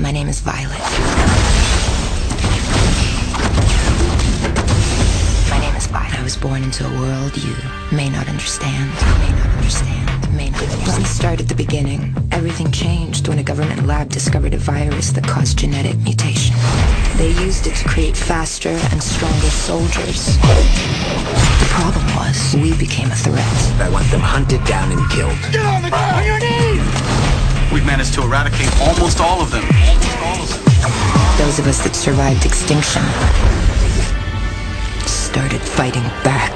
My name is Violet. My name is Violet. I was born into a world you may not understand. Let me start at the beginning. Everything changed when a government lab discovered a virus that caused genetic mutation. They used it to create faster and stronger soldiers. The problem was, we became a threat. I want them hunted down and killed. Get on the ground! On your knees! We've managed to eradicate almost all of them. Those of us that survived extinction started fighting back.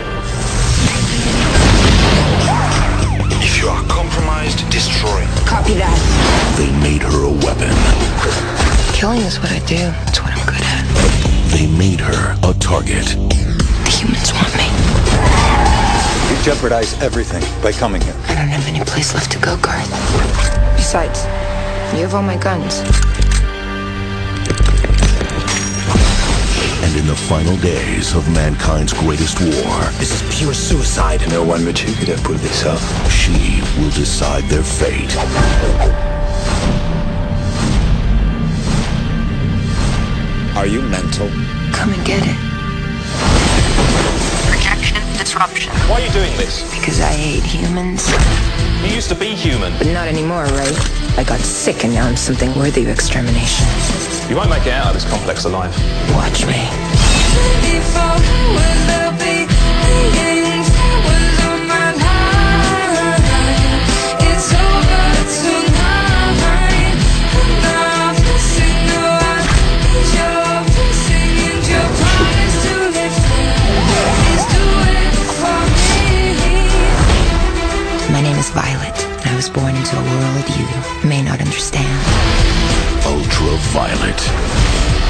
If you are compromised, destroy. Copy that. They made her a weapon. Killing is what I do. It's what I'm good at. They made her a target. The humans want me. You jeopardize everything by coming here. I don't have any place left to go, Garth. Besides, you have all my guns. And in the final days of mankind's greatest war, This is pure suicide. No one but you could have pulled this off. she will decide their fate. Are you mental? Come and get it. Projection disruption. Why are you doing this? Because I hate humans. You used to be human. But not anymore, right? I got sick and now I'm something worthy of extermination. You won't make it out of this complex alive. Watch me. My name is Violet. I was born into a world you may not understand. Ultraviolet.